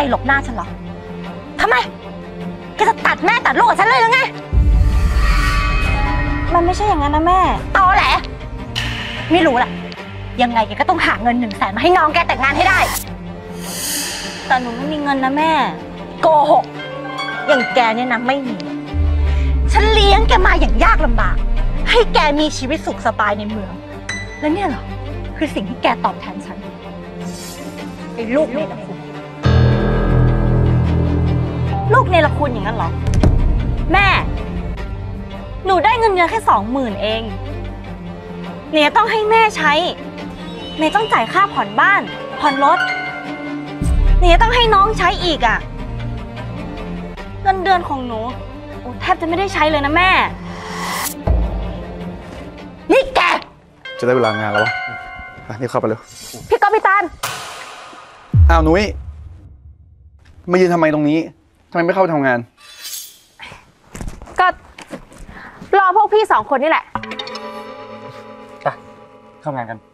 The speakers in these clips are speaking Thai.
หลบหน้าฉันหรอทำไมแกจะตัดแม่ตัดลูกกับฉันเลยหรือไงมันไม่ใช่อย่างนั้นนะแม่ตอแหละไม่รู้แหละยังไงแกก็ต้องหาเงิน100,000มาให้น้องแกแต่งงานให้ได้แต่หนูไม่มีเงินนะแม่โกหกอย่างแกเนี่ยนะไม่มีฉันเลี้ยงแกมาอย่างยากลำบากให้แกมีชีวิตสุขสบายในเมืองแล้วเนี่ยเหรอคือสิ่งที่แกตอบแทนฉันไอ้ลูกเนรคุณลูกเนรคุณอย่างนั้นเหรอแม่หนูได้เงินเดือนแค่20,000เองเนี่ยต้องให้แม่ใช้เนี่ยต้องจ่ายค่าผ่อนบ้านผ่อนรถเนี่ยต้องให้น้องใช้อีกอ่ะเงินเดือนของหนูแทบจะไม่ได้ใช้เลยนะแม่นี่แกจะได้เวลางานแล้ววะนี่เข้าไปเร็วพี่ก๊อฟพี่ตาลอ้าวนุ้ยมายืนทำไมตรงนี้ทำไมไม่เข้าไปทำงานก็รอพวกพี่2 คนนี่แหละไปเข้างานกัน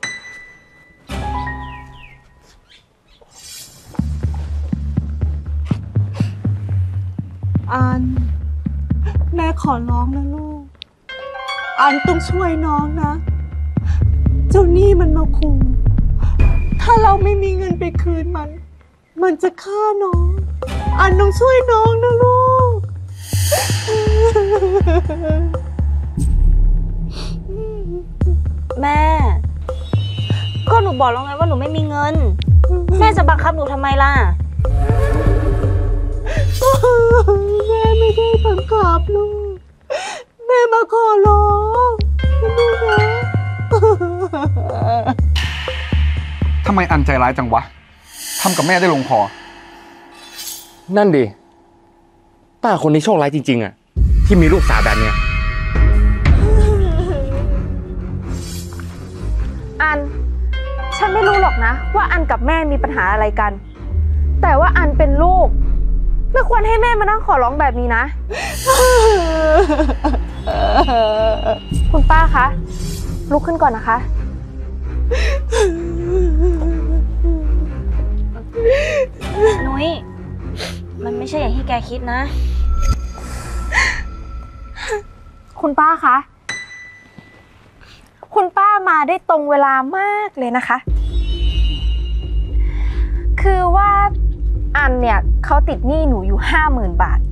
อันแม่ขอร้องนะลูกอันต้องช่วยน้องนะเจ้าหนี้มันมาขู่ถ้าเราไม่มีเงินไปคืนมันจะฆ่าน้องอันต้องช่วยน้องนะลูกแม่ก็หนูบอกแล้วไงว่าหนูไม่มีเงินแม่จะบังคับหนูทำไมล่ะแม่ไม่ได้บังคับลูกแม่มาขอร้องลูกนะทำไมอันใจร้ายจังวะทำกับแม่ได้ลงคอนั่นดิป้าคนนี้โชคร้ายจริงๆอ่ะที่มีลูกสาวแบบเนี้ยอันฉันไม่รู้หรอกนะว่าอันกับแม่มีปัญหาอะไรกันแต่ว่าอันเป็นลูกไม่ควรให้แม่มานั่งขอร้องแบบนี้นะคุณป้าคะลุกขึ้นก่อนนะคะนุ้ยมันไม่ใช่อย่างที่แกคิดนะคุณป้าคะคุณป้ามาได้ตรงเวลามากเลยนะคะคือว่าอันเนี่ยเขาติดหนี้หนูอยู่50,000 บาท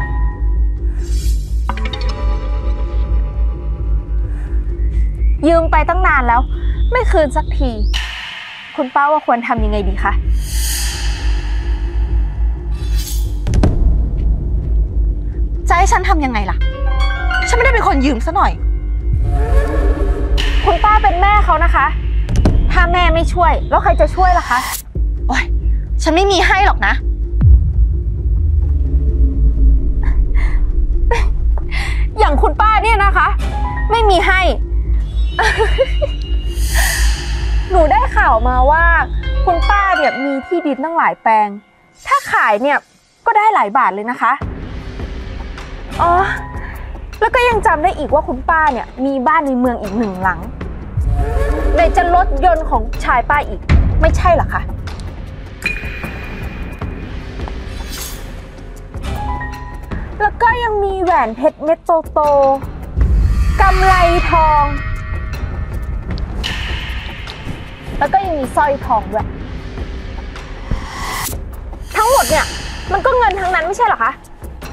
ยืมไปตั้งนานแล้วไม่คืนสักทีคุณป้าว่าควรทำยังไงดีคะจะให้ฉันทำยังไงล่ะฉันไม่ได้เป็นคนยืมซะหน่อยคุณป้าเป็นแม่เขานะคะถ้าแม่ไม่ช่วยแล้วใครจะช่วยล่ะคะโอ๊ยฉันไม่มีให้หรอกนะอย่างคุณป้าเนี่ยนะคะไม่มีให้ หนูได้ข่าวมาว่าคุณป้าเนี่ยมีที่ดินตั้งหลายแปลงถ้าขายเนี่ยก็ได้หลายบาทเลยนะคะอ๋อแล้วก็ยังจำได้อีกว่าคุณป้าเนี่ยมีบ้านในเมืองอีก1 หลังไหนจะรถยนต์ของชายป้าอีกไม่ใช่เหรอคะแล้วก็ยังมีแหวนเพชรเม็ดโตๆกำไลทองแล้วก็ยังมีสร้อยทองด้วยทั้งหมดเนี่ยมันก็เงินทั้งนั้นไม่ใช่เหรอคะ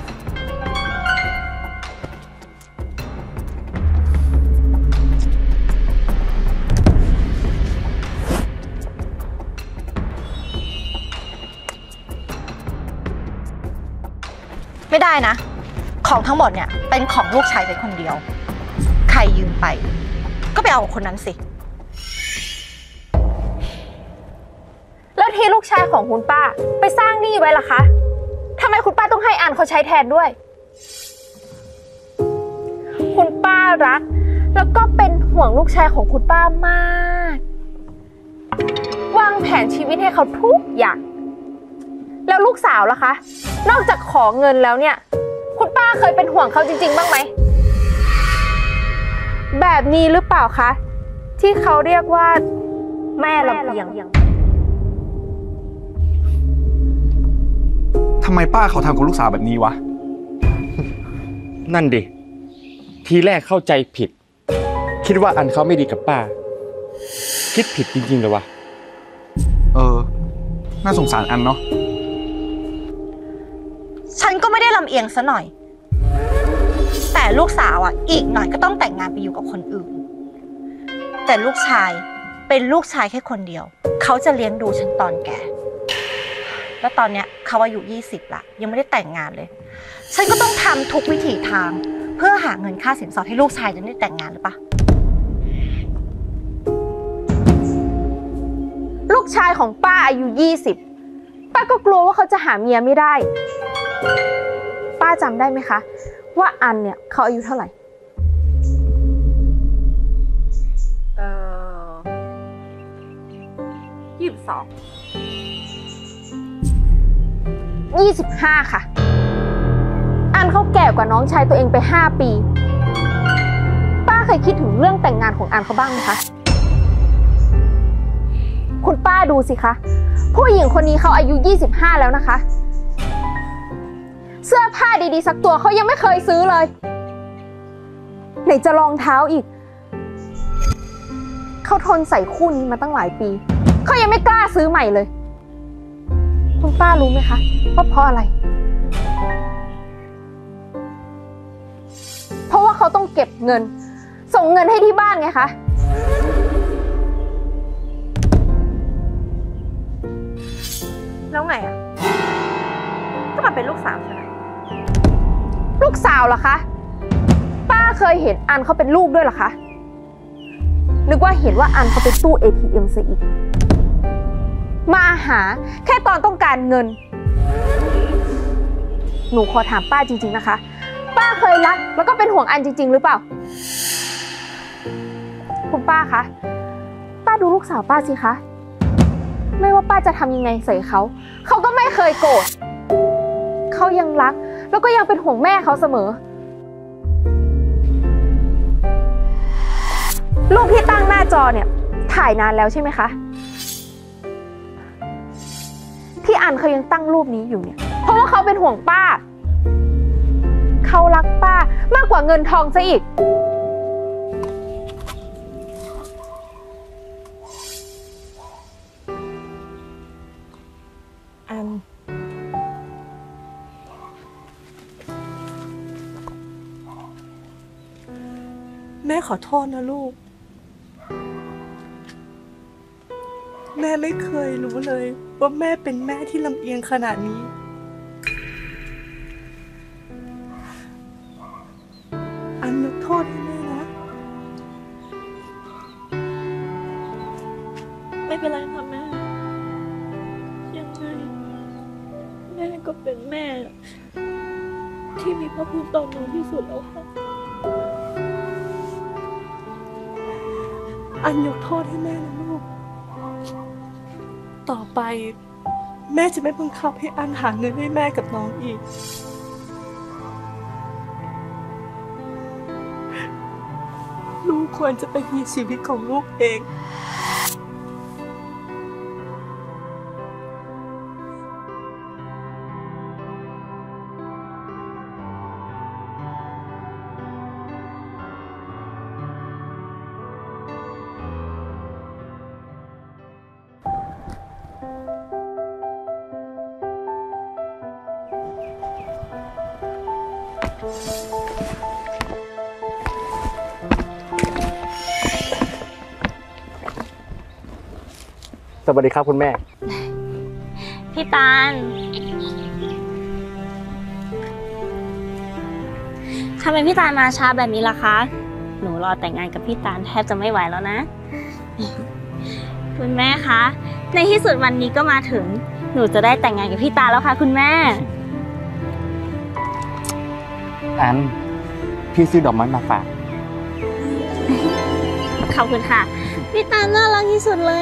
ไม่ได้นะของทั้งหมดเนี่ยเป็นของลูกชายเป็นคนเดียวใครยืมไปก็ไปเอาของคนนั้นสิแล้วที่ลูกชายของคุณป้าไปสร้างหนี้ไว้ล่ะคะทำไมคุณป้าต้องให้อันเขาใช้แทนด้วยคุณป้ารักแล้วก็เป็นห่วงลูกชายของคุณป้ามากวางแผนชีวิตให้เขาทุกอย่างแล้วลูกสาวล่ะคะนอกจากขอเงินแล้วเนี่ยคุณป้าเคยเป็นห่วงเขาจริงๆบ้างไหมแบบนี้หรือเปล่าคะที่เขาเรียกว่าแม่ลำเอียงทำไมป้าเขาทำกับลูกสาวแบบนี้วะนั่นดิ ทีแรกเข้าใจผิด คิดว่าอันเขาไม่ดีกับป้า คิดผิดจริงๆเลยวะน่าสงสารอันเนาะฉันก็ไม่ได้ลำเอียงซะหน่อย แต่ลูกสาวอ่ะอีกหน่อยก็ต้องแต่งงานไปอยู่กับคนอื่น แต่ลูกชายเป็นลูกชายแค่คนเดียวเขาจะเลี้ยงดูฉันตอนแก่แล้วตอนเนี้ยเขาอายุ20ละยังไม่ได้แต่งงานเลยฉันก็ต้องทำทุกวิถีทางเพื่อหาเงินค่าสินสอดให้ลูกชายจะได้แต่งงานหรือปะลูกชายของป้าอายุ20ป้าก็กลัวว่าเขาจะหาเมียไม่ได้ ป้าจำได้ไหมคะว่าอันเนี่ยเขาอายุเท่าไหร่ 25ค่ะอันเขาแก่กว่าน้องชายตัวเองไป5 ปีป้าเคยคิดถึงเรื่องแต่งงานของอันเขาบ้างไหมคะคุณป้าดูสิคะผู้หญิงคนนี้เขาอายุ25แล้วนะคะเสื้อผ้าดีๆสักตัวเขายังไม่เคยซื้อเลยไหนจะรองเท้าอีกเขาทนใส่คู่นี้มาตั้งหลายปีเขายังไม่กล้าซื้อใหม่เลยคุณป้ารู้ไหมคะว่าเพราะอะไรเพราะว่าเขาต้องเก็บเงินส่งเงินให้ที่บ้านไงคะแล้วไงอ่ะก็มาเป็นลูกสาวใช่ไหมลูกสาวเหรอคะป้าเคยเห็นอันเขาเป็นลูกด้วยเหรอคะนึกว่าเห็นว่าอันเขาเป็นตู้ ATM ซะอีกมาหาแค่ตอนต้องการเงินหนูขอถามป้าจริงๆนะคะป้าเคยรักแล้วก็เป็นห่วงอันจริงๆหรือเปล่าคุณป้าคะป้าดูลูกสาวป้าสิคะไม่ว่าป้าจะทำยังไงใส่เขาเขาก็ไม่เคยโกรธเขายังรักแล้วก็ยังเป็นห่วงแม่เขาเสมอรูปที่ตั้งหน้าจอเนี่ยถ่ายนานแล้วใช่ไหมคะที่อันเขายังตั้งรูปนี้อยู่เนี่ยเพราะว่าเขาเป็นห่วงป้าเขารักป้ามากกว่าเงินทองซะอีกอันแม่ขอโทษนะลูกแม่ไม่เคยรู้เลยว่าแม่เป็นแม่ที่ลำเอียงขนาดนี้อันยกโทษให้แม่นะไม่เป็นไรค่ะแม่ ยังไงแม่ก็เป็นแม่ ที่มีพระคุณต่อหนูที่สุดแล้วค่ะอันยกโทษให้แม่นะลูกต่อไปแม่จะไม่บังคับให้อันหาเงินให้แม่กับน้องอีกลูกควรจะไปมีชีวิตของลูกเองสวัสดีครับคุณแม่พี่ตาลทำไมพี่ตาลมาช้าแบบนี้ล่ะคะ หนูรอแต่งงานกับพี่ตาลแทบจะไม่ไหวแล้วนะ คุณแม่คะ ในที่สุดวันนี้ก็มาถึง หนูจะได้แต่งงานกับพี่ตาลแล้วค่ะคุณแม่อัน พี่ซื้อดอกไม้มาฝากขอบคุณค่ะ พี่ตาลน่ารักที่สุดเลย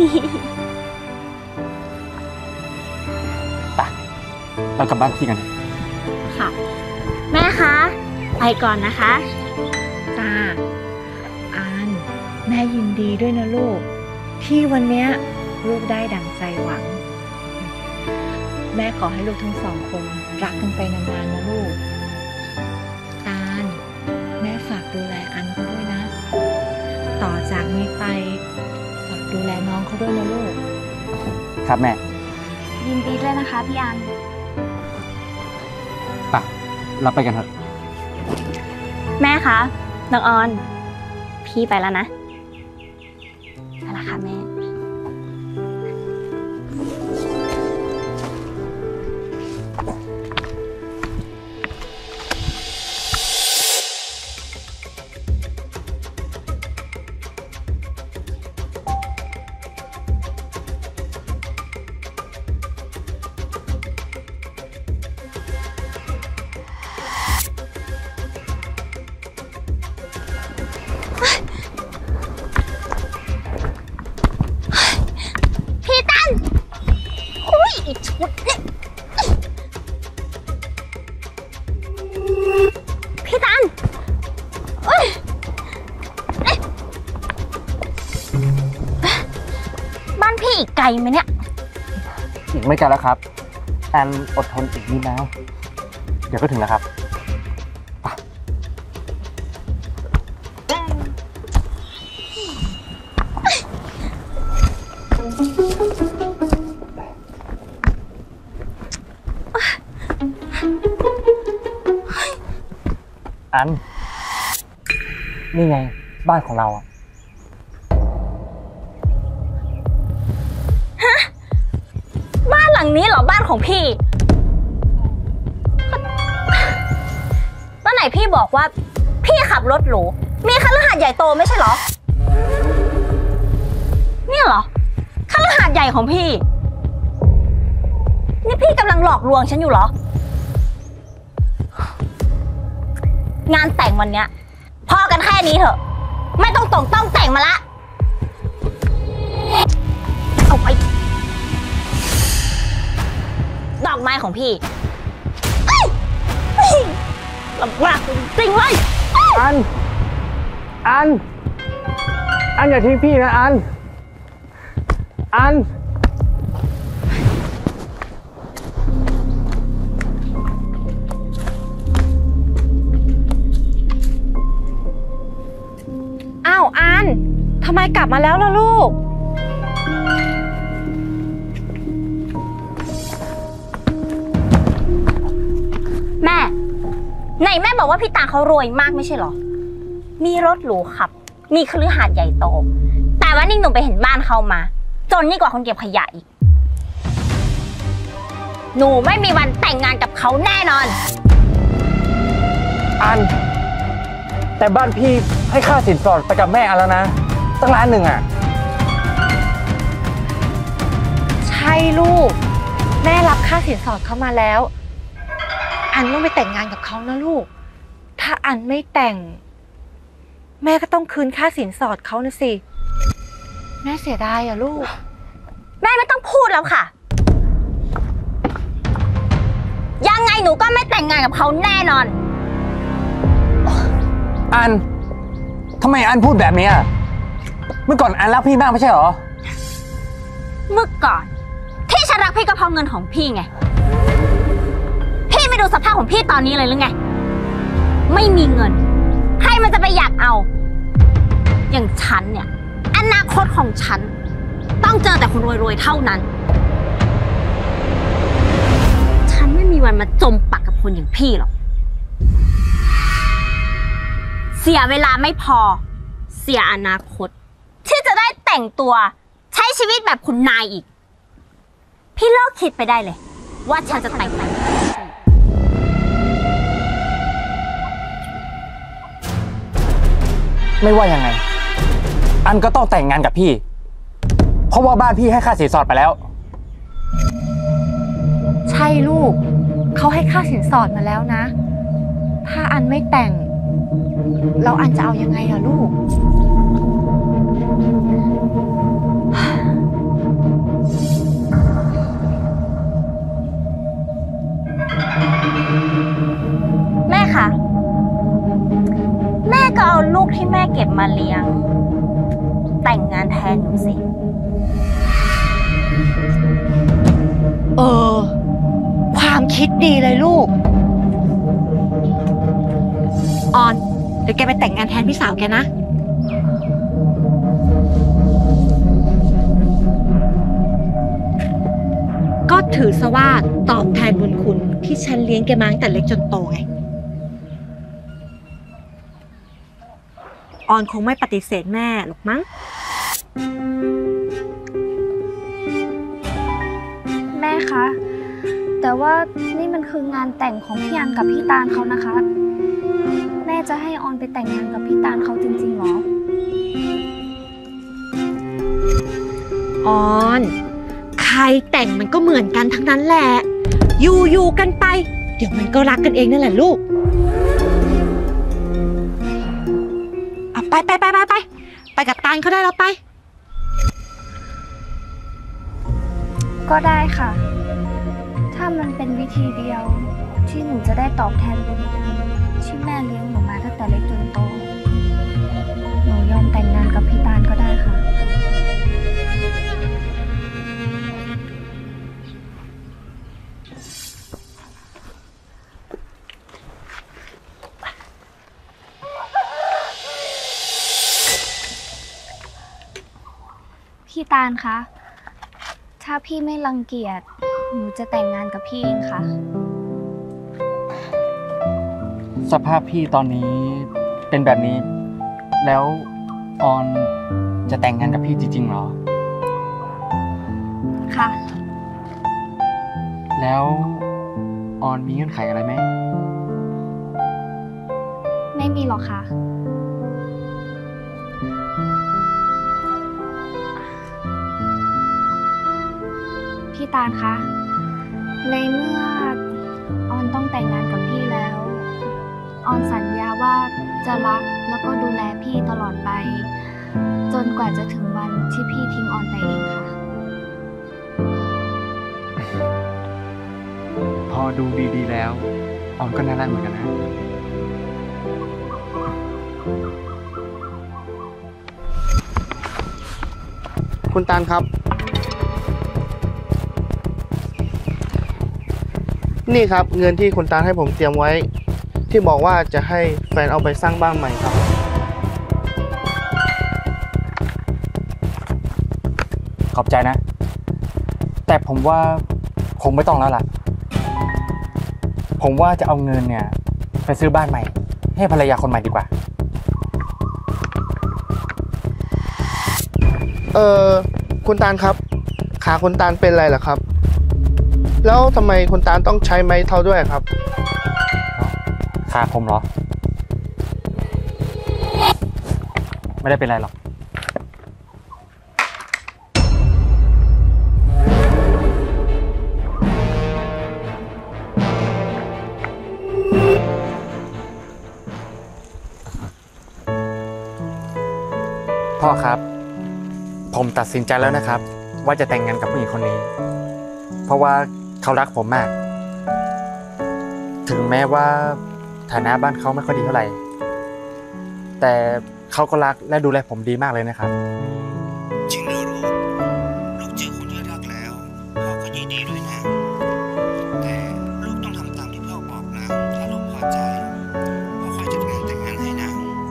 เรากลับบ้านพี่กันค่ะ แม่คะ ไปก่อนนะคะจ้าอันแม่ยินดีด้วยนะลูกที่วันเนี้ยลูกได้ดั่งใจหวังแม่ขอให้ลูกทั้งสองคนรักกันไปนานๆนะลูกอานแม่ฝากดูแลอันเขาด้วยนะ ต่อจากนี้ไปฝากดูแลน้องเขาด้วยนะลูกครับแม่ยินดีด้วยนะคะพี่อันป่ะเราไปกันเถอะแม่คะน้องออน พี่ไปแล้วนะไปละค่ะแม่ พี่ตั้นอุ้ยอีกชุดนี่พี่ตั้นอุ้ยบ้านพี่อีกไกลไหมเนี่ยอีกไม่ไกลแล้วครับแอนอดทนอีกนิดนะเดี๋ยวก็ถึงแล้วครับ อัน นี่ไงบ้านของเราอะบ้านหลังนี้เหรอบ้านของพี่แล้วไหนพี่บอกว่าพี่ขับรถหรูมีคฤหาสน์ใหญ่โตไม่ใช่เหรอเนี่ยเหรอคฤหาสน์ใหญ่ของพี่นี่พี่กำลังหลอกลวงฉันอยู่เหรอ งานแต่งวันเนี้ยพอกันแค่นี้เถอะไม่ต้องแต่งมาละเอาไปดอกไม้ของพี่ลำบากจริงๆเลยอันอย่าทิ้งพี่นะอันอ้าวอันทำไมกลับมาแล้วล่ะลูกแม่ไหนแม่บอกว่าพี่ตาเขารวยมากไม่ใช่เหรอมีรถหรูขับมีคฤหาสน์ใหญ่โตแต่ว่านี่หนูไปเห็นบ้านเขามาจนยิ่งกว่าคนเก็บขยะอีกหนูไม่มีวันแต่งงานกับเขาแน่นอนอัน แต่บ้านพี่ให้ค่าสินสอดไปกับแม่อันแล้วนะตั้ง1,000,000อะใช่ลูก แม่รับค่าสินสอดเขามาแล้ว อันต้องไปแต่งงานกับเขานะลูก ถ้าอันไม่แต่ง แม่ก็ต้องคืนค่าสินสอดเขานะสิ แม่เสียดายอะลูกแม่ไม่ต้องพูดแล้วค่ะยังไงหนูก็ไม่แต่งงานกับเขาแน่นอนอันทำไมอันพูดแบบนี้อะเมื่อก่อนอันรักพี่มากไม่ใช่เหรอเมื่อก่อนที่ฉันรักพี่ก็เพราะเงินของพี่ไงพี่ไม่ดูสภาพของพี่ตอนนี้เลยหรือไงไม่มีเงินใครมันจะไปอยากเอาอย่างฉันเนี่ยอนาคตของฉันต้องเจอแต่คนรวยๆเท่านั้นฉันไม่มีวันมาจมปักกับคนอย่างพี่หรอกเสียเวลาไม่พอเสียอนาคตที่จะได้แต่งตัวใช้ชีวิตแบบคุณนายอีกพี่เลิกคิดไปได้เลยว่าฉันจะแต่งงานไม่ว่ายังไง อันก็ต้องแต่งงานกับพี่ เพราะว่าบ้านพี่ให้ค่าสินสอดไปแล้วใช่ลูก เขาให้ค่าสินสอดมาแล้วนะ ถ้าอันไม่แต่ง แล้วอันจะเอายังไงอะลูกแม่คะแม่ก็เอาลูกที่แม่เก็บมาเลี้ยง แต่งงานแทนหนูสิเออคิดดีเลยลูก ออน เดี๋ยวแกไปแต่งงานแทนพี่สาวแกนะ ก็ถือซะว่าตอบแทนบุญคุณที่ฉันเลี้ยงแกมาตั้งแต่เล็กจนโตไง ออนคงไม่ปฏิเสธแม่หรอกมั้งแม่คะ แต่ว่านี่มันคืองานแต่งของพี่อันกับพี่ตาลเขานะคะ แม่จะให้ออนไปแต่งงานกับพี่ตาลเขาจริงๆหรอออน ใครแต่งมันก็เหมือนกันทั้งนั้นแหละ อยู่กันไป เดี๋ยวมันก็รักกันเองนั่นแหละลูกเอาไปกับตาลเขาได้แล้วไปก็ได้ค่ะ ถ้ามันเป็นวิธีเดียวที่หนูจะได้ตอบแทนบุญคุณที่แม่เลี้ยงหนูมาตั้งแต่เล็กจนโต หนูยอมแต่งงานกับพี่ตาลก็ได้ค่ะ พี่ตาลคะ ถ้าพี่ไม่รังเกียจ หนูจะแต่งงานกับพี่เองค่ะสภาพพี่ตอนนี้เป็นแบบนี้ แล้วออนจะแต่งงานกับพี่จริงๆเหรอค่ะแล้วออนมีเงื่อนไขอะไรไหมไม่มีหรอกค่ะ พี่ตาลคะ ในเมื่อออนต้องแต่งงานกับพี่แล้ว ออนสัญญาว่าจะรักแล้วก็ดูแลพี่ตลอดไป จนกว่าจะถึงวันที่พี่ทิ้งออนไปเองค่ะพอดูดีๆแล้วออนก็น่ารักเหมือนกันนะคุณตาลครับ นี่ครับเงินที่คุณตาลให้ผมเตรียมไว้ ที่บอกว่าจะให้แฟนเอาไปสร้างบ้านใหม่ครับขอบใจนะ แต่ผมว่าคงไม่ต้องแล้วล่ะ ผมว่าจะเอาเงินเนี่ยไปซื้อบ้านใหม่ ให้ภรรยาคนใหม่ดีกว่าคุณตาลครับ ขาคุณตาลเป็นอะไรเหรอครับ แล้วทำไมคุณตาลต้องใช้ไม้เท้าด้วยครับขาผมเหรอ ไม่ได้เป็นไรหรอก พ่อครับ ผมตัดสินใจแล้วนะครับ ว่าจะแต่งงานกับผู้หญิงคนนี้ เพราะว่าเขารักผมมาก ถึงแม้ว่าฐานะบ้านเขาไม่ค่อยดีเท่าไหร่ แต่เขาก็รักและดูแลผมดีมากเลยนะครับจริงเหรอลูกเจอคนที่รักแล้วพ่อก็ยินดีด้วยนะแต่ลูกต้องทำตามที่พ่อบอกนะถ้าลูกพอใจพ่อค่อยจัดงานแต่งงานให้นะ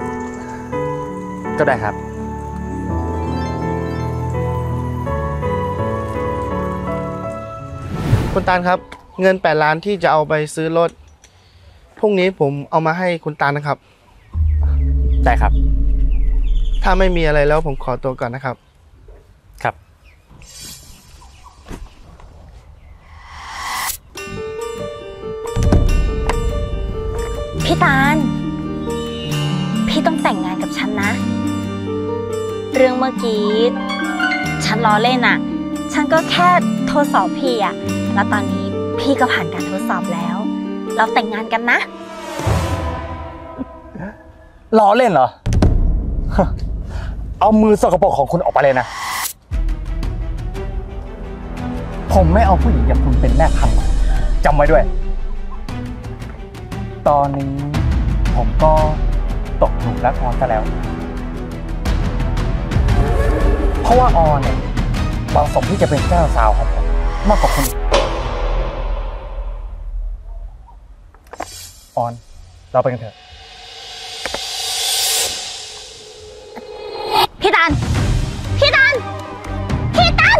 ก็ได้ครับคุณตาลครับเงิน8 ล้านที่จะเอาไปซื้อรถพรุ่งนี้ผมเอามาให้คุณตาลนะครับได้ครับถ้าไม่มีอะไรแล้วผมขอตัวก่อนนะครับครับพี่ตาล พี่ต้องแต่งงานกับฉันนะ เรื่องเมื่อกี้ฉันล้อเล่นอะฉันก็แค่ทดสอบพี่อะแล้วตอนนี้พี่ก็ผ่านการทดสอบแล้ว เราแต่งงานกันนะล้อเล่นเหรอ เอามือสกปรกของคุณออกไปเลยนะ ผมไม่เอาผู้หญิงอย่างคุณเป็นแม่พันธุ์จำไว้ด้วย ตอนนี้ผมก็ตกหลุมรักออนซะแล้ว เพราะว่าออนเนี่ยเหมาะสมที่จะเป็นเจ้าสาวของผมมากกว่าคุณออนเราไปกันเถอะพี่ตัน พี่ตัน พี่ตัน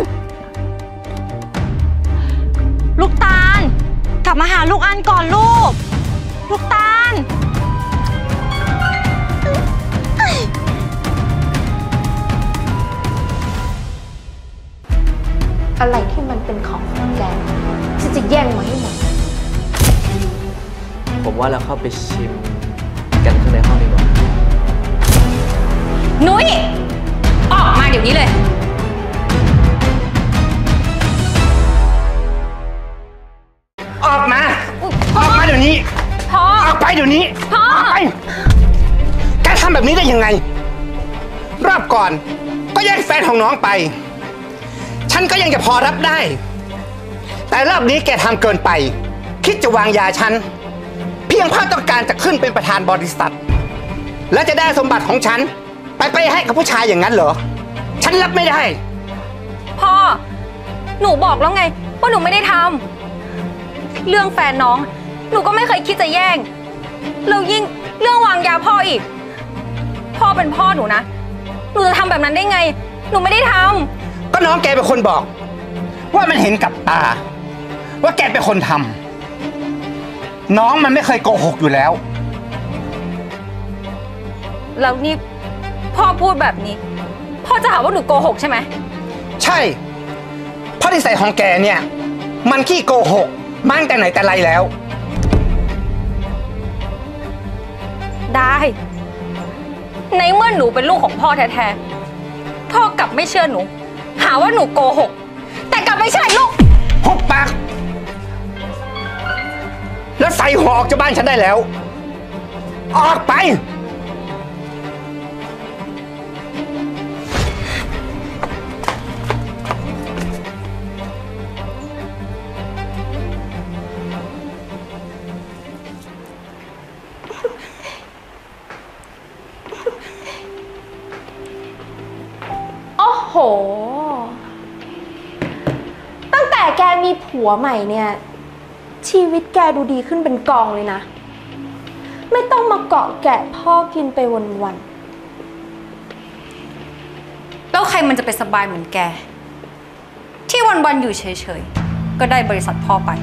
ลูกตาล กลับมาหาลูกอันก่อนลูก ลูกตาลอะไรที่มันเป็นของแกฉันจะแย่งมาให้หมดผมว่าเราเข้าไปชิมกันข้างในห้องดีกว่านุ้ย ออกมาเดี๋ยวนี้เลยออกมา ออกมาเดี๋ยวนี้พ่อออกไปเดี๋ยวนี้พ่อออกไปแกทำแบบนี้ได้ยังไง รอบก่อนก็แย่งแฟนของน้องไป ฉันก็ยังจะพอรับได้ แต่รอบนี้แกทำเกินไป คิดจะวางยาฉัน เพียงเพราะต้องการจะขึ้นเป็นประธานบริษัท และจะได้สมบัติของฉัน ไปให้กับผู้ชายอย่างนั้นเหรอ ฉันรับไม่ได้พ่อ หนูบอกแล้วไงว่าหนูไม่ได้ทำ เรื่องแฟนน้อง หนูก็ไม่เคยคิดจะแย่ง แล้วยิ่งเรื่องวางยาพ่ออีก พ่อเป็นพ่อหนูนะ หนูจะทำแบบนั้นได้ไง หนูไม่ได้ทำก็น้องแกเป็นคนบอก ว่ามันเห็นกับตา ว่าแกเป็นคนทำน้องมันไม่เคยโกหกอยู่แล้วแล้วนี่พ่อพูดแบบนี้ พ่อจะหาว่าหนูโกหกใช่ไหมใช่เพราะนิสัยของแกเนี่ย มันขี้โกหกมาตั้งแต่ไหนแต่ไรแล้วได้ ในเมื่อหนูเป็นลูกของพ่อแท้ๆ พ่อกลับไม่เชื่อหนู หาว่าหนูโกหก แต่กลับไม่ใช่ลูกหุบปาก แล้วใส่หัวออกจากบ้านฉันได้แล้ว ออกไปโอ้โห ตั้งแต่แกมีผัวใหม่เนี่ย ชีวิตแกดูดีขึ้นเป็นกองเลยนะ ไม่ต้องมาเกาะแกะพ่อกินไปวันแล้วใครมันจะไปสบายเหมือนแก ที่วันๆอยู่เฉยๆ ก็ได้บริษัทพ่อไป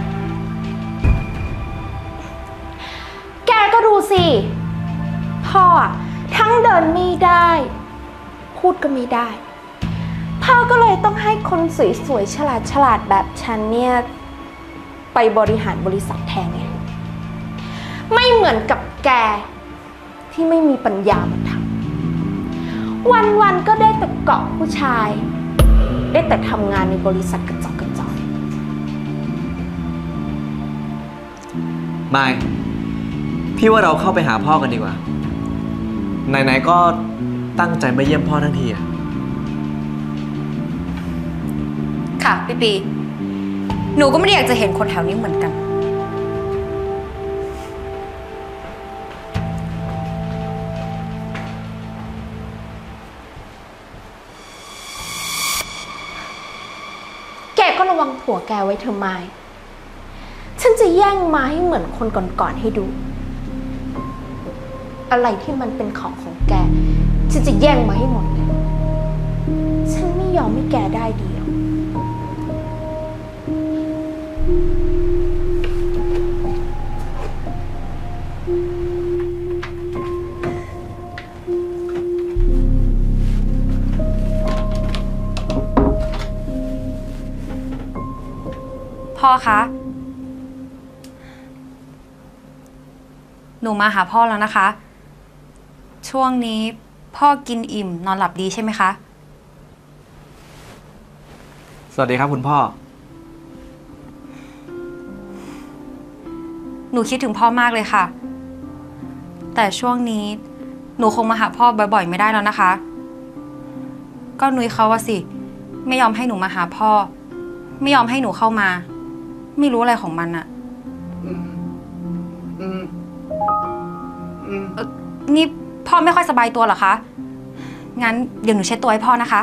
ๆ แกก็ดูสิ พ่ออะทั้งเดินไม่ได้ พูดก็ไม่ได้ พ่อก็เลยต้องให้คนสวยๆ ฉลาดๆ แบบฉันเนี่ย ไปบริหารบริษัทแทนไง ไม่เหมือนกับแกที่ไม่มีปัญญามาทำวันๆก็ได้แต่เกาะผู้ชาย ได้แต่ทำงานในบริษัทกระจอกไม่ พี่ว่าเราเข้าไปหาพ่อกันดีกว่า ไหนๆก็ตั้งใจมาเยี่ยมพ่อทั้งทีอะค่ะพี่ปี หนูก็ไม่ได้อยากจะเห็นคนแถวนี้เหมือนกันแกก็ระวังผัวแกไว้เถอะไมค์ฉันจะแย่งมาให้เหมือนคนก่อนๆให้ดู อะไรที่มันเป็นของแก ฉันจะแย่งมาให้หมดเลย ฉันไม่ยอมให้แกได้ดีหรอกพ่อคะ หนูมาหาพ่อแล้วนะคะ ช่วงนี้พ่อกินอิ่มนอนหลับดีใช่ไหมคะสวัสดีครับคุณพ่อหนูคิดถึงพ่อมากเลยค่ะ แต่ช่วงนี้หนูคงมาหาพ่อบ่อยๆไม่ได้แล้วนะคะ ก็นุ้ยเขาอะสิ ไม่ยอมให้หนูมาหาพ่อ ไม่ยอมให้หนูเข้ามา ไม่รู้อะไรของมันอะนี่พ่อไม่ค่อยสบายตัวเหรอคะ งั้นเดี๋ยวหนูเช็ดตัวให้พ่อนะคะ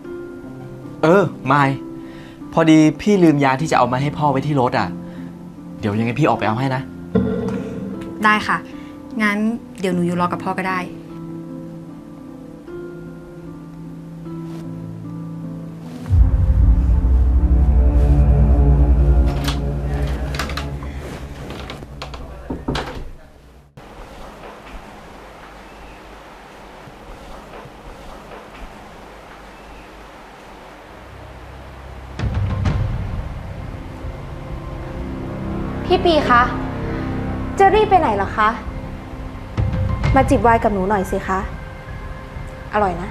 ไม่พอดีพี่ลืมยาที่จะเอามาให้พ่อไว้ที่รถอ่ะ เดี๋ยวยังไงพี่ออกไปเอาให้นะได้ค่ะ งั้นเดี๋ยวหนูอยู่รอกับพ่อก็ได้พี่ปีคะ จะรีบไปไหนเหรอคะ มาจิบไวน์กับหนูหน่อยสิคะ อร่อยนะ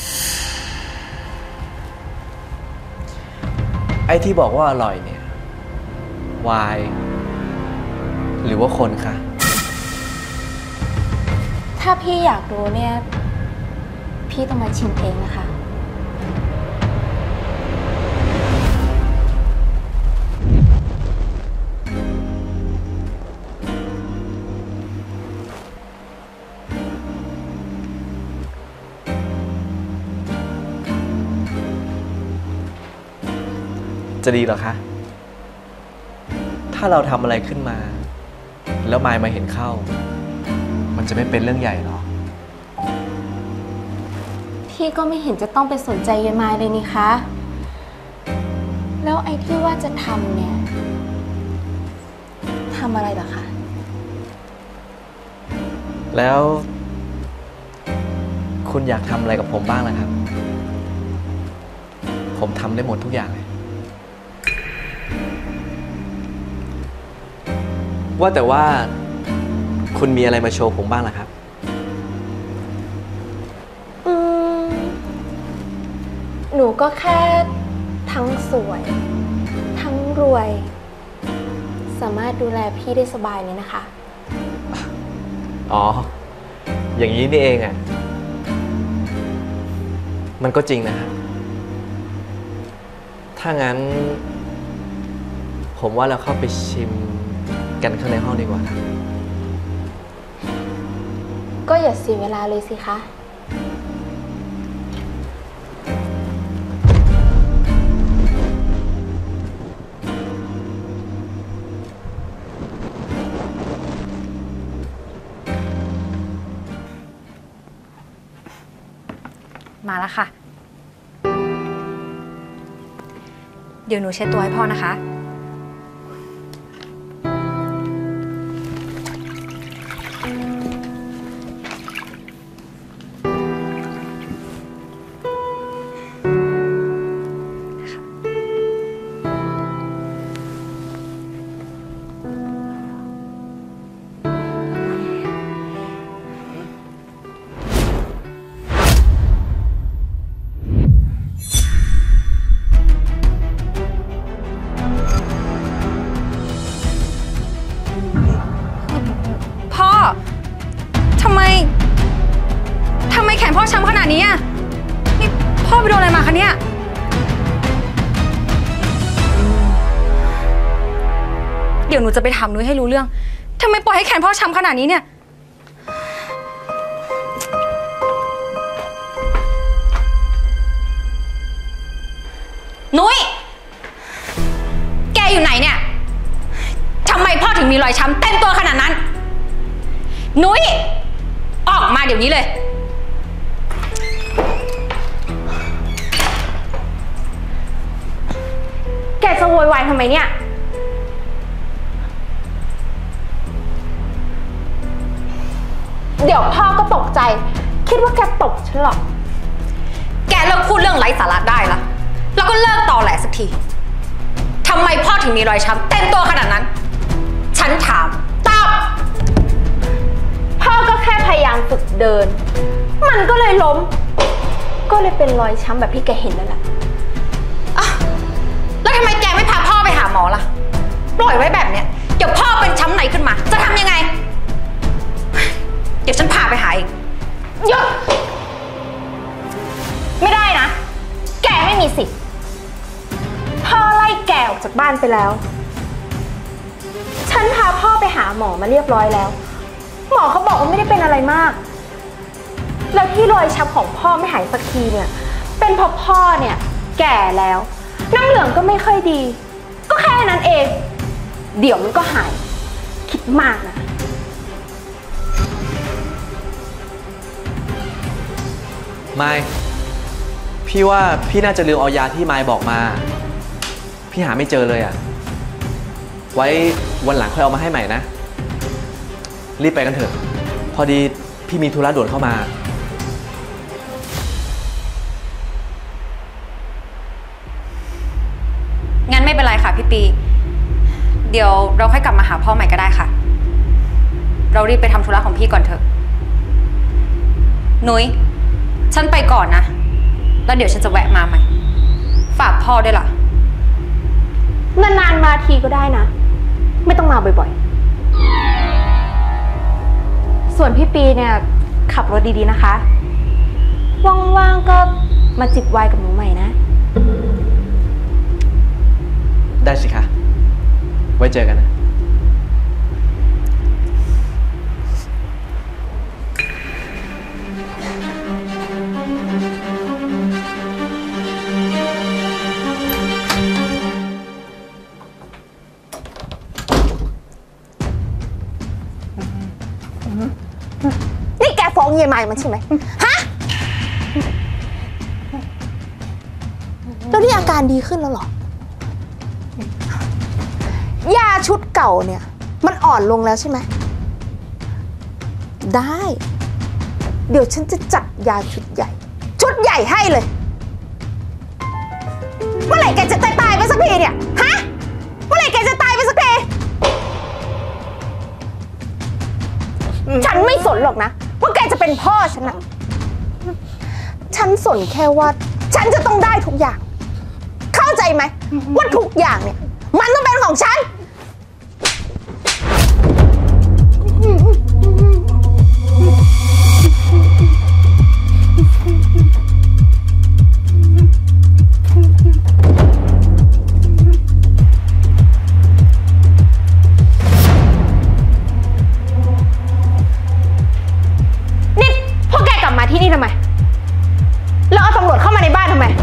ไอ้ที่บอกว่าอร่อยเนี่ย วาย หรือว่าคนคะถ้าพี่อยากรู้เนี่ย พี่ต้องมาชิมเองนะคะจะดีเหรอคะ ถ้าเราทำอะไรขึ้นมา แล้วมายมาเห็นเข้า มันจะไม่เป็นเรื่องใหญ่หรอพี่ก็ไม่เห็นจะต้องไปสนใจยายมายเลยนี่คะ แล้วไอ้ที่ว่าจะทำเนี่ย ทำอะไรเหรอคะแล้ว คุณอยากทำอะไรกับผมบ้างล่ะครับ ผมทำได้หมดทุกอย่างเลย ว่าแต่ว่าคุณมีอะไรมาโชว์ผมบ้างล่ะครับหนูก็แค่ทั้งสวย ทั้งรวย สามารถดูแลพี่ได้สบายเลยนะคะอ๋อ อย่างนี้นี่เองอ่ะ มันก็จริงนะครับ ถ้างั้น ผมว่าเราเข้าไปชิมกันข้างในห้องดีกว่าครับก็อย่าเสียเวลาเลยสิคะมาแล้วค่ะ เดี๋ยวหนูเช็ดตัวให้พ่อนะคะ พ่อ ทำไมแขนพ่อช้ำขนาดนี้อ่ะ นี่พ่อไปโดนอะไรมาคะเนี่ย เดี๋ยวหนูจะไปถามนุ้ยให้รู้เรื่อง ทำไมปล่อยให้แขนพ่อช้ำขนาดนี้เนี่ยนุ้ย แกอยู่ไหนเนี่ย ทำไมพ่อถึงมีรอยช้ำเต็มตัวขนาดนั้น นุ้ย ออกมาเดี๋ยวนี้เลยแกจะโวยวายทำไมเนี่ย เดี๋ยวพ่อก็ตกใจ คิดว่าแกตกฉันหรอกแกเลิกพูดเรื่องไร้สาระได้ละแล้วก็เลิกตอแหลสักที ทำไมพ่อถึงมีรอยช้ำเต็มตัวขนาดนั้น ฉันถามตอบพ่อก็แค่พยายามฝึกเดิน มันก็เลยล้ม ก็เลยเป็นรอยช้ำแบบที่แกเห็นนั่นแหละแล้วทำไมแกไม่พาพ่อไปหาหมอล่ะ ปล่อยไว้แบบเนี้ย เดี๋ยวพ่อเป็นช้ำไหนขึ้นมา จะทำยังไง เดี๋ยวฉันพาไปหาเองหยุดไม่ได้นะ แกไม่มีสิทธิ์ พ่อไล่แกออกจากบ้านไปแล้ว ฉันพาพ่อไปหาหมอมาเรียบร้อยแล้ว หมอเขาบอกว่าไม่ได้เป็นอะไรมาก แล้วที่รอยช้ำของพ่อไม่หายสักทีเนี่ย เป็นเพราะพ่อเนี่ยแก่แล้ว น้ำเหลืองก็ไม่ค่อยดี ก็แค่นั้นเอง เดี๋ยวมันก็หาย คิดมากนะไม่พี่ว่าพี่น่าจะลืมเอายาที่ไมค์บอกมาพี่หาไม่เจอเลยอะไว้วันหลังค่อยเอามาให้ใหม่นะรีบไปกันเถอะพอดีพี่มีธุระด่วนเข้ามางั้นไม่เป็นไรค่ะพี่ปีเดี๋ยวเราค่อยกลับมาหาพ่อใหม่ก็ได้ค่ะเรารีบไปทำธุระของพี่ก่อนเถอะนุ้ยฉันไปก่อนนะแล้วเดี๋ยวฉันจะแวะมาใหม่ฝากพ่อด้วยล่ะนานๆมาทีก็ได้นะไม่ต้องมาบ่อยๆส่วนพี่ปีเนี่ยขับรถดีๆนะคะว่างๆก็มาจิบไวน์กับหนูใหม่นะได้สิคะไว้เจอกันนะนี่แกฟ้องเยายใหม่มันใช่ไหมฮะแล้วนี่อาการดีขึ้นแล้วเหรอยาชุดเก่าเนี่ยมันอ่อนลงแล้วใช่ไหมได้เดี๋ยวฉันจะจัดยาชุดใหญ่ให้เลยเมื่อไหร่แกจะตายไปสักทีเนี่ยฮะเมื่อไหร่แกจะตายไปสักทีฉันไม่สนหรอกนะว่าแกจะเป็นพ่อฉันนะฉันสนแค่ว่าฉันจะต้องได้ทุกอย่างเข้าใจไหมว่าทุกอย่างเนี่ยมันต้องเป็นของฉันนี่พวกแกกลับมาที่นี่ทำไมแล้วเอาตำรวจเข้ามาในบ้านทำไม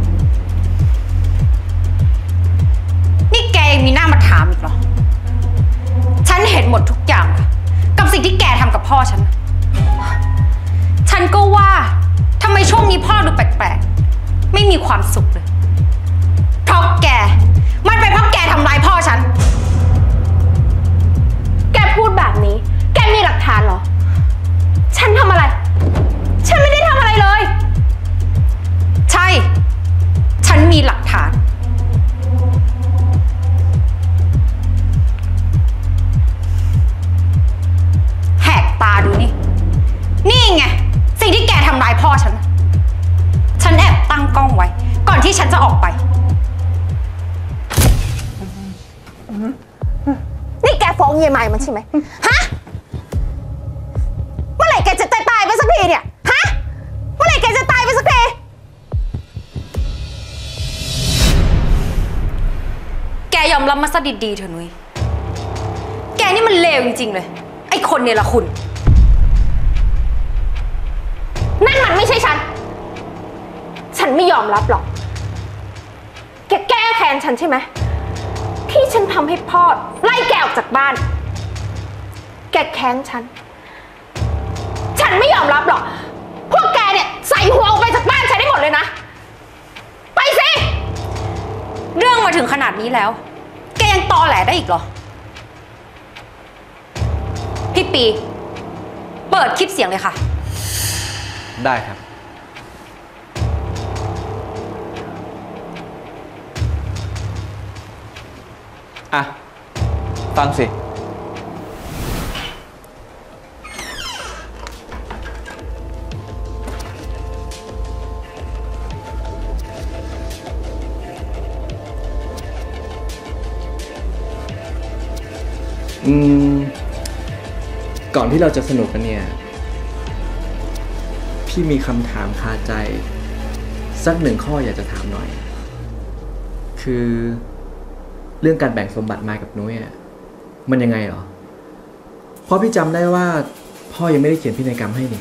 นี่แกยังมีหน้ามาถามอีกเหรอฉันเห็นหมดทุกอย่างกับสิ่งที่แกทำกับพ่อฉันก็ว่าทำไมช่วงนี้พ่อดูแปลกๆไม่มีความสุขเลยเพราะแกมันเป็นเพราะแกทำร้ายพ่อฉันแกพูดแบบนี้แกมีหลักฐานเหรอฉันทำอะไรฉันไม่ได้ทำอะไรเลยใช่ฉันมีหลักฐานแหกตาดูนี่ไงสิ่งที่แกทำร้ายพ่อฉันแอบตั้งกล้องไว้ก่อนที่ฉันจะออกไปนี่แกฟ้องเยายใหม่มันใช่ไหมฮะเมื่อไหร่แกจะตายไปสักทีเนี่ยฮะเมื่อไหร่แกจะตายไปสักทีแกยอมรับมาซะดีๆเถอะนุ้ยแกนี่มันเลวจริงๆเลยไอ้คนเนี่ยละคุณนั่นมันไม่ใช่ฉันไม่ยอมรับหรอกแกแก้แค้นฉันใช่ไหมที่ฉันทำให้พ่อไล่แกออกจากบ้านแกแค้นฉันไม่ยอมรับหรอกพวกแกเนี่ยใส่หัวออกไปจากบ้านฉันได้หมดเลยนะไปสิเรื่องมาถึงขนาดนี้แล้วแกยังตอแหลได้อีกเหรอพี่ปีเปิดคลิปเสียงเลยค่ะได้ครับอ่ะฟังสิก่อนที่เราจะสนุกกันเนี่ยพี่มีคำถามคาใจสักหนึ่งข้ออยากจะถามหน่อยคือเรื่องการแบ่งสมบัติมายกับนุ้ยมันยังไงเหรอเพราะพี่จำได้ว่าพ่อยังไม่ได้เขียนพินัยกรรมให้นี่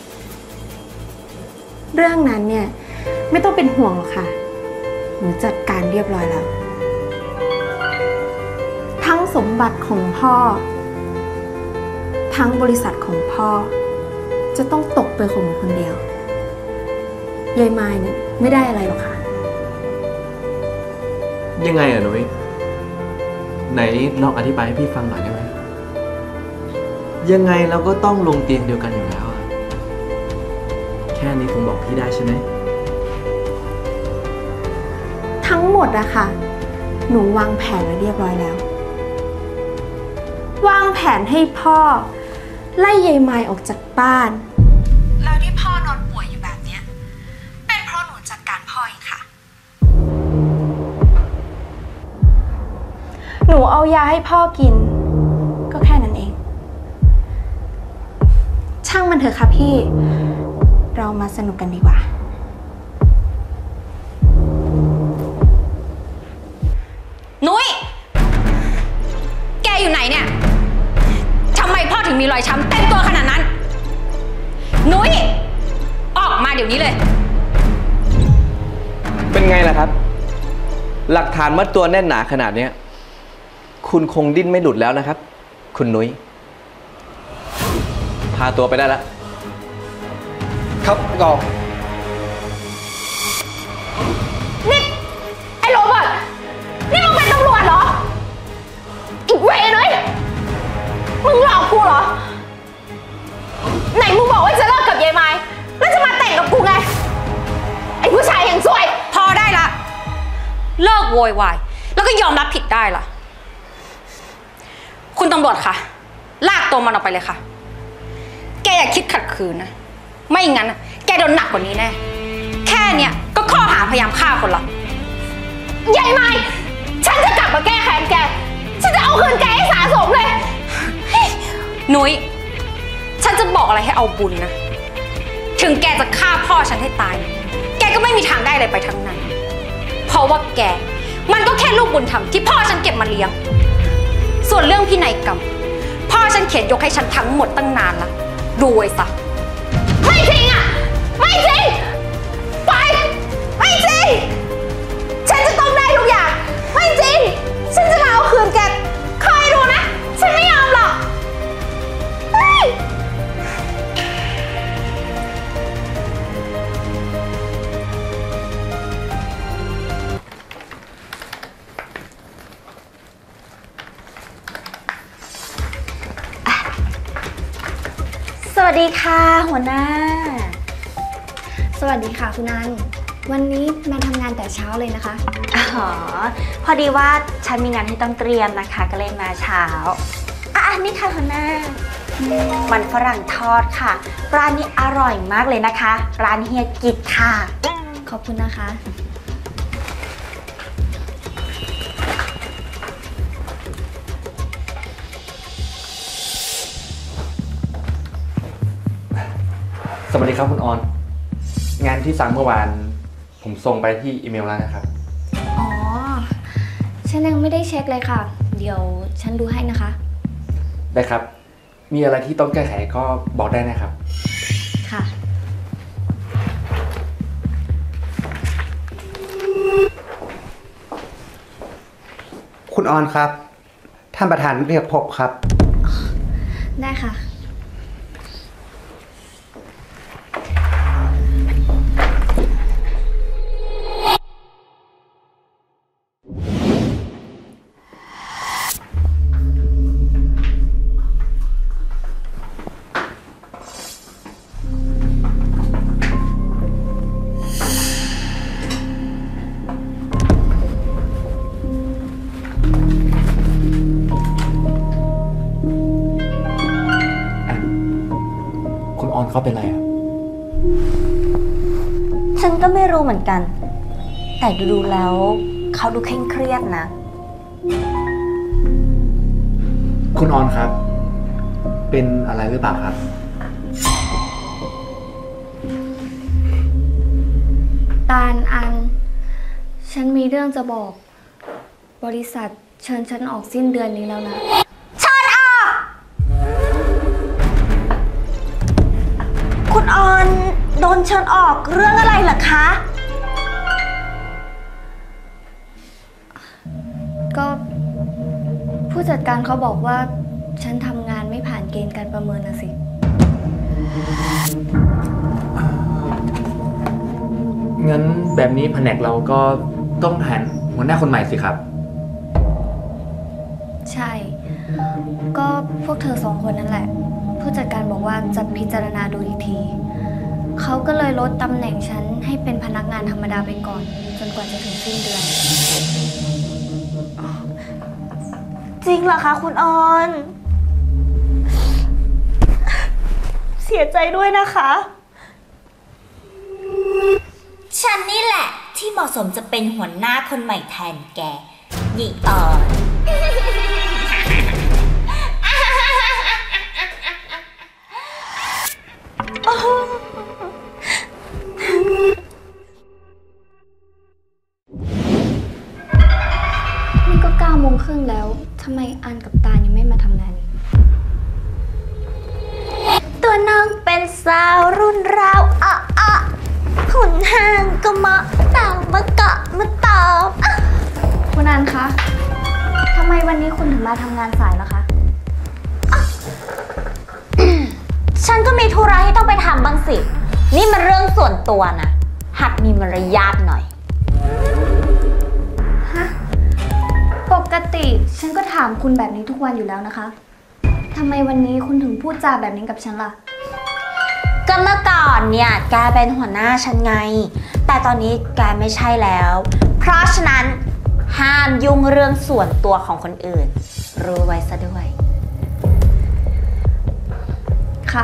เรื่องนั้นเนี่ยไม่ต้องเป็นห่วงหรอกค่ะหนูจัดการเรียบร้อยแล้วทั้งสมบัติของพ่อทั้งบริษัทของพ่อจะต้องตกเป็นของหนูคนเดียวยายไม้เนี่ยไม่ได้อะไรหรอกค่ะยังไงอะนุ้ยไหนลองอธิบายให้พี่ฟังหน่อยได้ไหมยังไงเราก็ต้องลงเตียงเดียวกันอยู่แล้วอะแค่นี้คงบอกพี่ได้ใช่ไหมทั้งหมดอะค่ะ หนูวางแผนไว้เรียบร้อยแล้ว วางแผนให้พ่อไล่ยายไม้ออกจากบ้านแล้วที่พ่อนอนป่วยอยู่แบบเนี้ยเป็นเพราะหนูจัดการพ่อเองค่ะ หนูเอายาให้พ่อกินก็แค่นั้นเอง ช่างมันเถอะค่ะพี่ เรามาสนุกกันดีกว่านุ้ยแกอยู่ไหนเนี่ยทำไมพ่อถึงมีรอยช้ำเต็มตัวขนาดนั้นนุ้ยออกมาเดี๋ยวนี้เลยเป็นไงล่ะครับ หลักฐานมัดตัวแน่นหนาขนาดนี้คุณคงดิ้นไม่หลุดแล้วนะครับ คุณนุ้ยพาตัวไปได้แล้วครับกองนี่ไอ้โรเบิร์ตนี่มึงเป็นตำรวจเหรอ อีกเวรเลยมึงหลอกกูเหรอ ไหนมึงบอกว่าจะเลิกกับยายไม้แล้วจะมาแต่งกับกูไง ไอ้ผู้ชายยังซวยพอได้ละเลิกโวยวายแล้วก็ยอมรับผิดได้ละคุณตำรวจค่ะลากตัวมันออกไปเลยค่ะแกอย่าคิดขัดขืนนะไม่งั้นแกโดนหนักกว่านี้แน่แค่เนี้ยก็ข้อหาพยายามฆ่าคนละยายไม้ฉันจะกลับมาแก้แค้นแกฉันจะเอาคืนแกให้สะสมเลยนุ้ยฉันจะบอกอะไรให้เอาบุญนะถึงแกจะฆ่าพ่อฉันให้ตายแกก็ไม่มีทางได้อะไรไปทั้งนั้นเพราะว่าแกมันก็แค่ลูกบุญธรรมที่พ่อฉันเก็บมาเลี้ยงส่วนเรื่องพินัยกรรมพ่อฉันเขียนยกให้ฉันทั้งหมดตั้งนานละดูไว้ซะไม่จริงอ่ะไม่จริงไปไม่จริงฉันจะต้องได้ทุกอย่างไม่จริงฉันจะมาเอาคืนแกคอยดูนะฉันไม่ยอมหรอกสวัสดีค่ะหัวหน้าสวัสดีค่ะคุณนันวันนี้มาทำงานแต่เช้าเลยนะคะอ๋อ พอดีว่าฉันมีงานที่ต้องเตรียมนะคะก็เลยมาเช้านี่ค่ะหัวหน้ามันฝรั่งทอดค่ะร้านนี้อร่อยมากเลยนะคะร้านเฮียกิจค่ะขอบคุณนะคะสวัสดีครับคุณออน งานที่สั่งเมื่อวานผมส่งไปที่อีเมลแล้วนะครับอ๋อฉันยังไม่ได้เช็คเลยค่ะเดี๋ยวฉันดูให้นะคะได้ครับมีอะไรที่ต้องแก้ไขก็บอกได้นะครับค่ะคุณออนครับท่านประธานเรียกพบครับได้ค่ะเขาเป็นไรอ่ะฉันก็ไม่รู้เหมือนกันแต่ดูแล้วเขาดูเคร่งเครียดนะคุณออนครับเป็นอะไรหรือเปล่าครับตาลอันฉันมีเรื่องจะบอกบริษัทเชิญฉันออกสิ้นเดือนนี้แล้วนะคุณออนโดนเชิญออกเรื่องอะไรเหรอคะก็ผู้จัดการเขาบอกว่าฉันทำงานไม่ผ่านเกณฑ์การประเมินนะสิงั้นแบบนี้แผนกเราก็ต้องหาหัวหน้าคนใหม่สิครับใช่ ก็พวกเธอ2 คนนั่นแหละ ผู้จัดการบอกว่าจะพิจารณาดูอีกที เขาก็เลยลดตำแหน่งฉันให้เป็นพนักงานธรรมดาไปก่อน จนกว่าจะถึงสิ้นเดือนจริงเหรอคะคุณออน เสียใจด้วยนะคะฉันนี่แหละที่เหมาะสมจะเป็นหัวหน้าคนใหม่แทนแกหญิงออนนี่ก็9:30แล้ว ทำไมอันกับตาลยังไม่มาทำงานอีกตัวน้องเป็นสาวรุ่นราวหุ่นห่างก็มาตามมาเกาะมาตอบคุณอันคะ ทำไมวันนี้คุณถึงมาทำงานสายล่ะคะฉันก็มีธุระที่ต้องไปทำบ้างสิ นี่มันเรื่องส่วนตัวนะ หัดมีมารยาทหน่อยฮะ ปกติฉันก็ถามคุณแบบนี้ทุกวันอยู่แล้วนะคะ ทำไมวันนี้คุณถึงพูดจาแบบนี้กับฉันล่ะก็เมื่อก่อนเนี่ยแกเป็นหัวหน้าฉันไง แต่ตอนนี้แกไม่ใช่แล้ว เพราะฉะนั้นห้ามยุ่งเรื่องส่วนตัวของคนอื่น รู้ไว้ซะด้วยค่ะ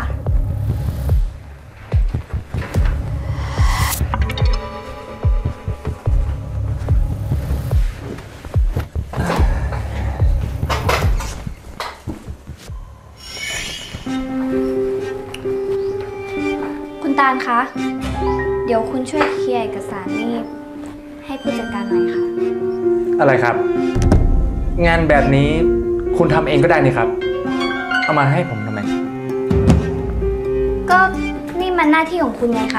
คุณตาลคะ เดี๋ยวคุณช่วยเคลียร์เอกสารนี่ให้ผู้จัดการหน่อยค่ะอะไรครับ งานแบบนี้คุณทำเองก็ได้นี่ครับ เอามาให้ผมทำไมก็นี่มันหน้าที่ของคุณไงคะ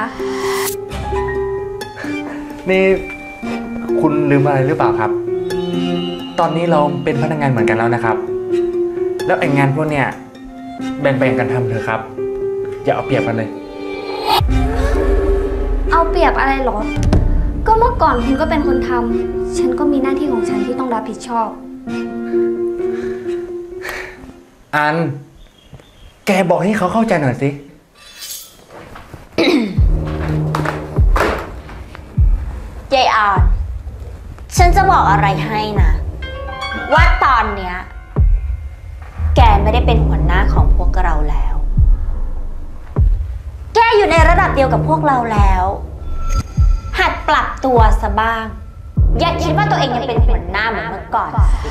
นี่คุณลืมอะไรหรือเปล่าครับ ตอนนี้เราเป็นพนักงานเหมือนกันแล้วนะครับ แล้วไอ้งานพวกเนี้ยแบ่งๆกันทำเถอะครับ อย่าเอาเปรียบกันเลยเอาเปรียบอะไรหรอ ก็เมื่อก่อนคุณก็เป็นคนทำ ฉันก็มีหน้าที่ของฉันที่ต้องรับผิดชอบอัน แกบอกให้เขาเข้าใจหน่อยสิเจออน ฉันจะบอกอะไรให้นะ ว่าตอนเนี้ยแกไม่ได้เป็นหัวหน้าของพวกเราแล้ว แกอยู่ในระดับเดียวกับพวกเราแล้ว หัดปรับตัวซะบ้าง อย่าคิดว่าตัวเองยังเป็นหัวหน้าเหมือนเมื่อก่อนสิ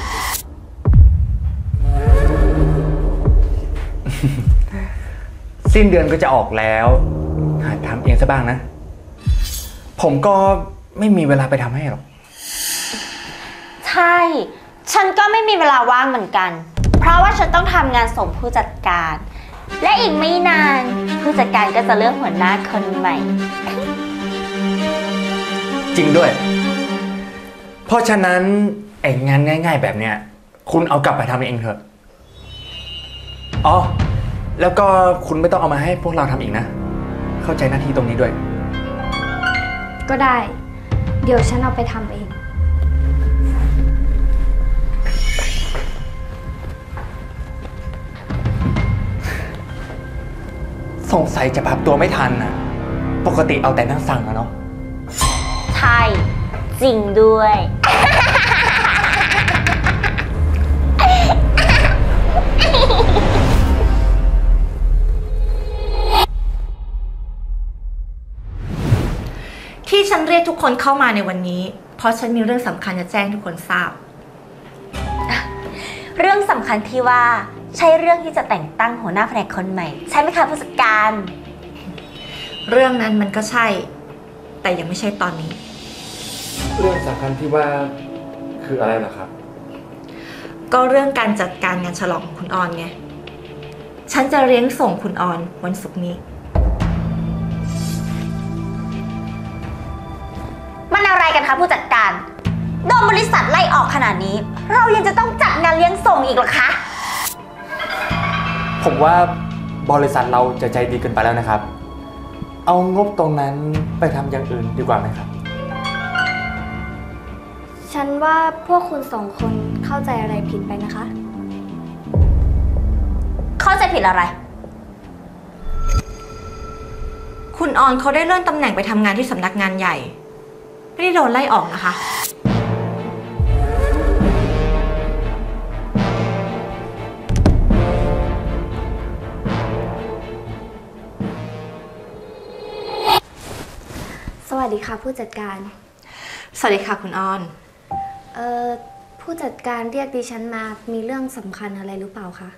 สิ้นเดือนก็จะออกแล้วหัดทำเองซะบ้างนะ ผมก็ไม่มีเวลาไปทำให้หรอกใช่ ฉันก็ไม่มีเวลาว่างเหมือนกัน เพราะว่าฉันต้องทำงานส่งผู้จัดการ และอีกไม่นานผู้จัดการก็จะเลือกหัวหน้าคนใหม่จริงด้วย เพราะฉะนั้นไอ้งานง่ายๆแบบเนี้ยคุณเอากลับไปทำเองเถอะ อ๋อ แล้วก็คุณไม่ต้องเอามาให้พวกเราทำอีกนะ เข้าใจหน้าที่ตรงนี้ด้วยก็ได้ เดี๋ยวฉันเอาไปทำเองสงสัยจะปรับตัวไม่ทันนะปกติเอาแต่นั่งสั่งอะเนาะใช่ จริงด้วยที่ฉันเรียกทุกคนเข้ามาในวันนี้ เพราะฉันมีเรื่องสำคัญจะแจ้งทุกคนทราบเรื่องสำคัญที่ว่าใช่เรื่องที่จะแต่งตั้งหัวหน้าแผนกคนใหม่ ใช่ไหมคะผู้จัดการเรื่องนั้นมันก็ใช่ แต่ยังไม่ใช่ตอนนี้เรื่องสำคัญที่ว่าคืออะไรเหรอครับก็เรื่องการจัดการงานฉลองของคุณออนไง ฉันจะเลี้ยงส่งคุณออนวันศุกร์นี้มันอะไรกันคะผู้จัดการโดนบริษัทไล่ออกขนาดนี้ เรายังจะต้องจัดงานเลี้ยงส่งอีกเหรอคะผมว่าบริษัทเราจะใจดีเกินไปแล้วนะครับเอางบตรงนั้นไปทำอย่างอื่นดีกว่าไหมครับฉันว่าพวกคุณสองคนเข้าใจอะไรผิดไปนะคะเข้าใจผิดอะไรคุณออนเขาได้เลื่อนตำแหน่งไปทำงานที่สำนักงานใหญ่ ไม่ได้โดนไล่ออกนะคะสวัสดีค่ะผู้จัดการสวัสดีค่ะคุณออนผู้จัดการเรียกดิฉันมามีเรื่องสำคัญอะไรหรือเปล่าคะ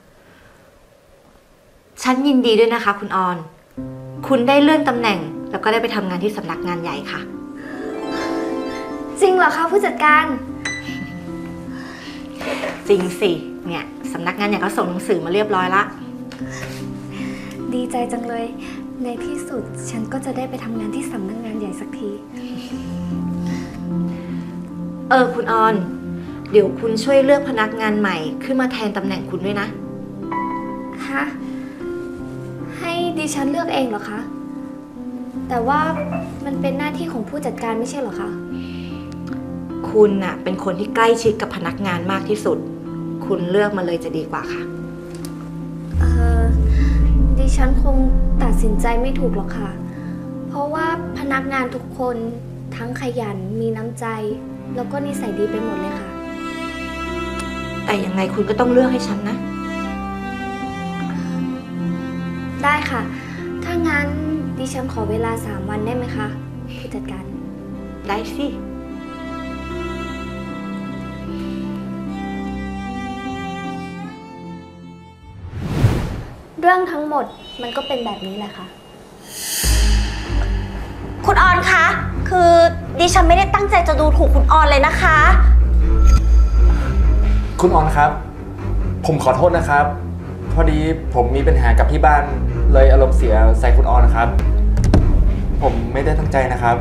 ฉันยินดีด้วยนะคะคุณออน คุณได้เลื่อนตำแหน่งแล้วก็ได้ไปทำงานที่สำนักงานใหญ่ค่ะจริงเหรอคะผู้จัดการจริงสิ เนี่ยสำนักงานใหญ่ก็ส่งหนังสือมาเรียบร้อยละดีใจจังเลย ในที่สุดฉันก็จะได้ไปทำงานที่สำนักงานใหญ่สักทีคุณออน เดี๋ยวคุณช่วยเลือกพนักงานใหม่ขึ้นมาแทนตำแหน่งคุณด้วยนะฮะ ให้ดิฉันเลือกเองเหรอคะ แต่ว่ามันเป็นหน้าที่ของผู้จัดการไม่ใช่เหรอคะคุณน่ะเป็นคนที่ใกล้ชิดกับพนักงานมากที่สุด คุณเลือกมาเลยจะดีกว่าค่ะดิฉันคงตัดสินใจไม่ถูกหรอกค่ะ เพราะว่าพนักงานทุกคนทั้งขยันมีน้ำใจ แล้วก็นิสัยดีไปหมดเลยค่ะแต่ยังไงคุณก็ต้องเลือกให้ฉันนะได้ค่ะ ถ้างั้นดิฉันขอเวลา3 วันได้ไหมคะผู้จัดการได้สิเรื่องทั้งหมดมันก็เป็นแบบนี้แหละค่ะคุณออนคะ คือดิฉันไม่ได้ตั้งใจจะดูถูกคุณออนเลยนะคะคุณออนครับ ผมขอโทษนะครับ พอดีผมมีปัญหากับที่บ้านเลยอารมณ์เสียใส่คุณออนนะครับ ผมไม่ได้ตั้งใจนะครับ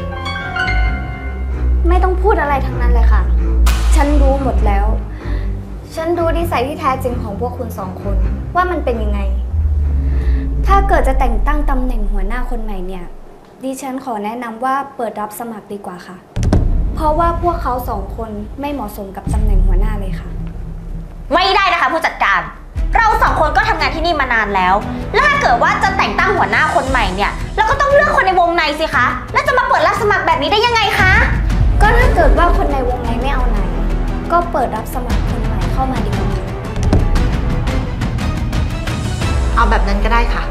ไม่ต้องพูดอะไรทั้งนั้นเลยค่ะ ฉันรู้หมดแล้ว ฉันรู้นิสัยที่แท้จริงของพวกคุณ2 คนว่ามันเป็นยังไง ถ้าเกิดจะแต่งตั้งตำแหน่งหัวหน้าคนใหม่เนี่ยดิฉันขอแนะนำว่าเปิดรับสมัครดีกว่าค่ะ เพราะว่าพวกเขา2 คนไม่เหมาะสมกับตำแหน่งหัวหน้าเลยค่ะไม่ได้นะคะผู้จัดการ เรา2 คนก็ทำงานที่นี่มานานแล้ว แล้วถ้าเกิดว่าจะแต่งตั้งหัวหน้าคนใหม่เนี่ย เราก็ต้องเลือกคนในวงในสิคะ แล้วจะมาเปิดรับสมัครแบบนี้ได้ยังไงคะก็ถ้าเกิดว่าคนในวงในไม่เอาไหน ก็เปิดรับสมัครคนใหม่เข้ามาดีกว่าเอาแบบนั้นก็ได้ค่ะ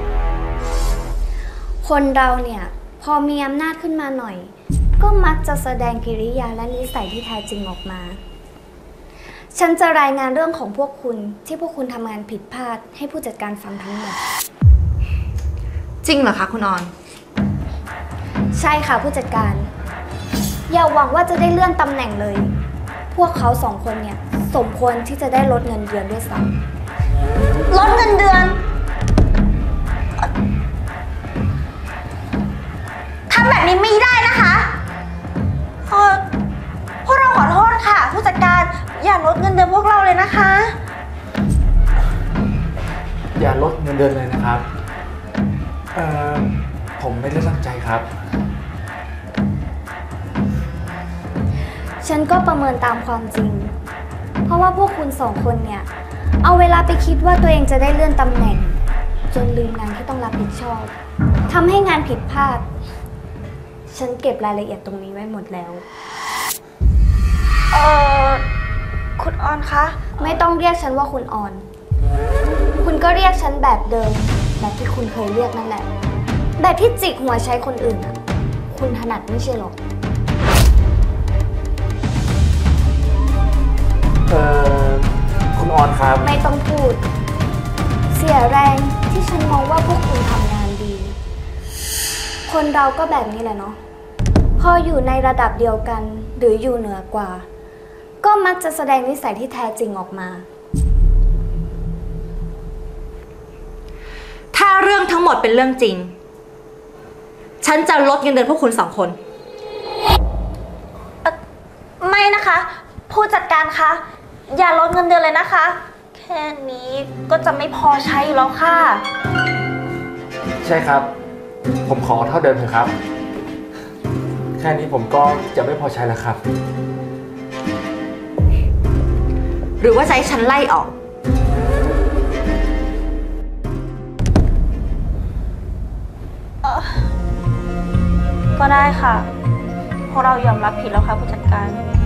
คนเราเนี่ยพอมีอำนาจขึ้นมาหน่อย ก็มักจะแสดงกิริยาและนิสัยที่แท้จริงออกมา ฉันจะรายงานเรื่องของพวกคุณที่พวกคุณทำงานผิดพลาดให้ผู้จัดการฟังทั้งหมดจริงเหรอคะคุณออนใช่ค่ะผู้จัดการ อย่าหวังว่าจะได้เลื่อนตำแหน่งเลย พวกเขา2 คนเนี่ยสมควรที่จะได้ลดเงินเดือนด้วยซ้ำลดเงินเดือนทำแบบนี้ไม่ได้นะคะพวกเราขอโทษค่ะผู้จัดการอย่าลดเงินเดือนพวกเราเลยนะคะอย่าลดเงินเดือนเลยนะครับ ผมไม่ได้ตั้งใจครับฉันก็ประเมินตามความจริง เพราะว่าพวกคุณ2 คนเนี่ยเอาเวลาไปคิดว่าตัวเองจะได้เลื่อนตำแหน่ง จนลืมงานที่ต้องรับผิดชอบทำให้งานผิดพลาด ฉันเก็บรายละเอียดตรงนี้ไว้หมดแล้วคุณออนคะไม่ต้องเรียกฉันว่าคุณออน คุณก็เรียกฉันแบบเดิมแบบที่คุณเคยเรียกนั่นแหละ แบบที่จิกหัวใช้คนอื่นอะคุณถนัดไม่ใช่หรอกคุณออนครับไม่ต้องพูด เสียแรงที่ฉันมองว่าพวกคุณทำงานดี คนเราก็แบบนี้แหละเนาะ พออยู่ในระดับเดียวกันหรืออยู่เหนือกว่า ก็มักจะแสดงนิสัยที่แท้จริงออกมาถ้าเรื่องทั้งหมดเป็นเรื่องจริง ฉันจะลดเงินเดือนพวกคุณ2 คนไม่นะคะ ผู้จัดการคะ อย่าลดเงินเดือนเลยนะคะ แค่นี้ก็จะไม่พอใช้อยู่แล้วค่ะใช่ครับผมขอเท่าเดิมเถอะครับ แค่นี้ผมก็จะไม่พอใช้แล้วครับหรือว่าจะให้ฉันไล่ออกก็ได้ค่ะ เพราะเรายอมรับผิดแล้วค่ะผู้จัดการ